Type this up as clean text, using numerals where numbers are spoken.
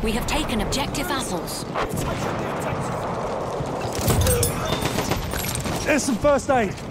We have taken objective apples. There's some first aid.